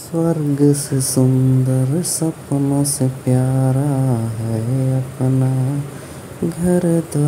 स्वर्ग से सुंदर सपनों से प्यारा है अपना घर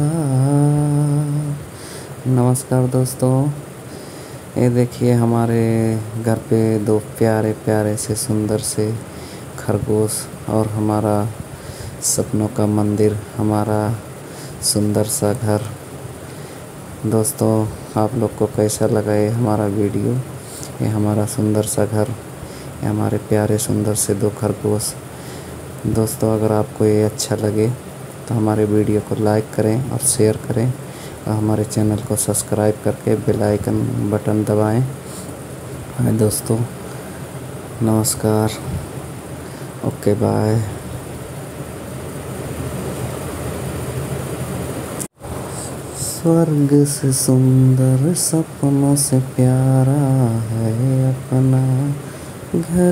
द्वार। नमस्कार दोस्तों, ये देखिए हमारे घर पे दो प्यारे प्यारे से सुंदर से खरगोश और हमारा सपनों का मंदिर, हमारा सुंदर सा घर। दोस्तों, आप लोग को कैसा लगा ये हमारा वीडियो, ये हमारा सुंदर सा घर, ये हमारे प्यारे सुंदर से दो खरगोश। दोस्तों, अगर आपको ये अच्छा लगे तो हमारे वीडियो को लाइक करें और शेयर करें और हमारे चैनल को सब्सक्राइब करके बेल आइकन बटन दबाएं। हाय दोस्तों, नमस्कार, ओके बाय। स्वर्ग से सुंदर सपनों से प्यारा है अपना घर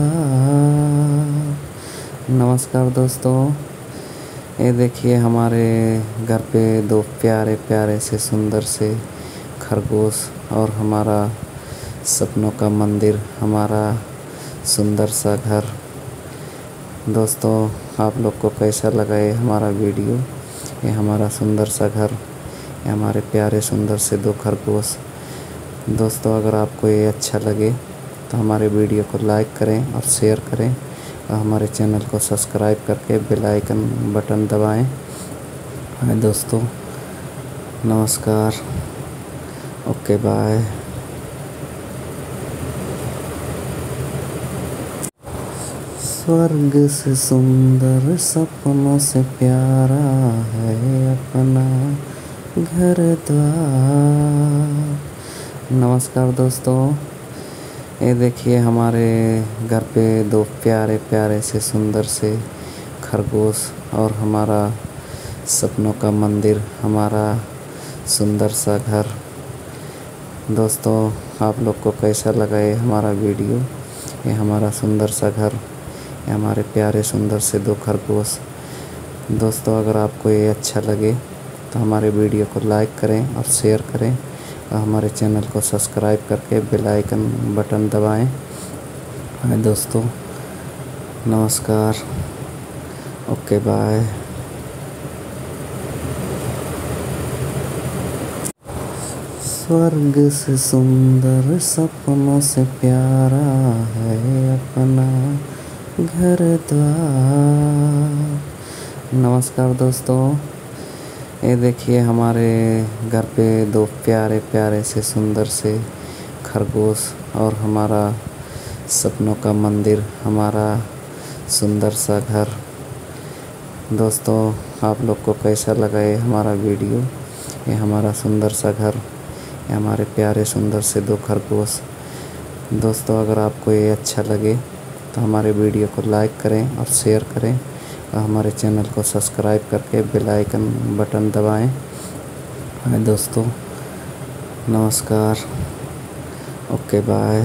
द्वार। नमस्कार दोस्तों, ये देखिए हमारे घर पे दो प्यारे प्यारे से सुंदर से खरगोश और हमारा सपनों का मंदिर, हमारा सुंदर सा घर। दोस्तों, आप लोग को कैसा लगा ये हमारा वीडियो, ये हमारा सुंदर सा घर, ये हमारे प्यारे सुंदर से दो खरगोश। दोस्तों, अगर आपको ये अच्छा लगे तो हमारे वीडियो को लाइक करें और शेयर करें और हमारे चैनल को सब्सक्राइब करके बेल आइकन बटन दबाएं। हाय दोस्तों, नमस्कार, ओके बाय। स्वर्ग से सुंदर सपनों से प्यारा है अपना घर द्वार। नमस्कार दोस्तों, ये देखिए हमारे घर पे दो प्यारे प्यारे से सुंदर से खरगोश और हमारा सपनों का मंदिर, हमारा सुंदर सा घर। दोस्तों, आप लोग को कैसा लगा ये हमारा वीडियो, ये हमारा सुंदर सा घर, ये हमारे प्यारे सुंदर से दो खरगोश। दोस्तों, अगर आपको ये अच्छा लगे तो हमारे वीडियो को लाइक करें और शेयर करें और हमारे चैनल को सब्सक्राइब करके बेल आइकन बटन दबाएं। हाय दोस्तों, नमस्कार, ओके बाय। स्वर्ग से सुंदर सपनों से प्यारा है अपना घर द्वार। नमस्कार दोस्तों, ये देखिए हमारे घर पे दो प्यारे प्यारे से सुंदर से खरगोश और हमारा सपनों का मंदिर, हमारा सुंदर सा घर। दोस्तों, आप लोग को कैसा लगा ये हमारा वीडियो, ये हमारा सुंदर सा घर, ये हमारे प्यारे सुंदर से दो खरगोश। दोस्तों, अगर आपको ये अच्छा लगे तो हमारे वीडियो को लाइक करें और शेयर करें और हमारे चैनल को सब्सक्राइब करके बेल आइकन बटन दबाएं। हाय दोस्तों, नमस्कार, ओके बाय।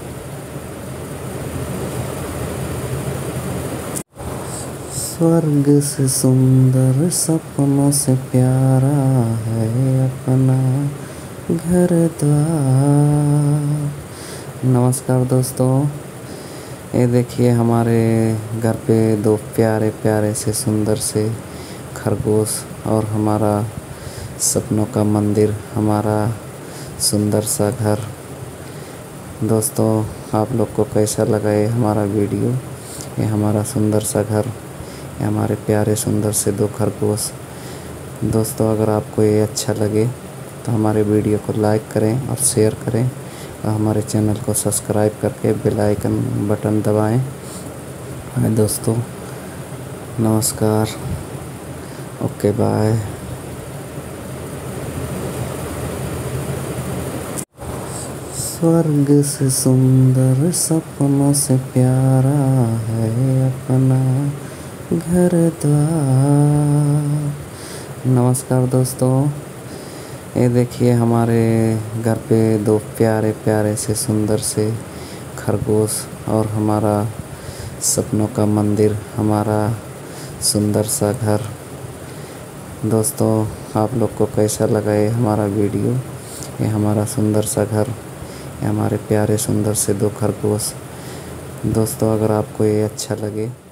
स्वर्ग से सुंदर सपनों से प्यारा है अपना घर द्वार। नमस्कार दोस्तों, ये देखिए हमारे घर पे दो प्यारे प्यारे से सुंदर से खरगोश और हमारा सपनों का मंदिर, हमारा सुंदर सा घर। दोस्तों, आप लोग को कैसा लगा ये हमारा वीडियो, ये हमारा सुंदर सा घर, ये हमारे प्यारे सुंदर से दो खरगोश। दोस्तों, अगर आपको ये अच्छा लगे तो हमारे वीडियो को लाइक करें और शेयर करें और हमारे चैनल को सब्सक्राइब करके बेल आइकन बटन दबाएं। हाय दोस्तों, नमस्कार, ओके बाय। स्वर्ग से सुंदर सपनों से प्यारा है अपना घर द्वार। नमस्कार दोस्तों, ये देखिए हमारे घर पे दो प्यारे प्यारे से सुंदर से खरगोश और हमारा सपनों का मंदिर, हमारा सुंदर सा घर। दोस्तों, आप लोग को कैसा लगा ये हमारा वीडियो, ये हमारा सुंदर सा घर, ये हमारे प्यारे सुंदर से दो खरगोश। दोस्तों अगर आपको ये अच्छा लगे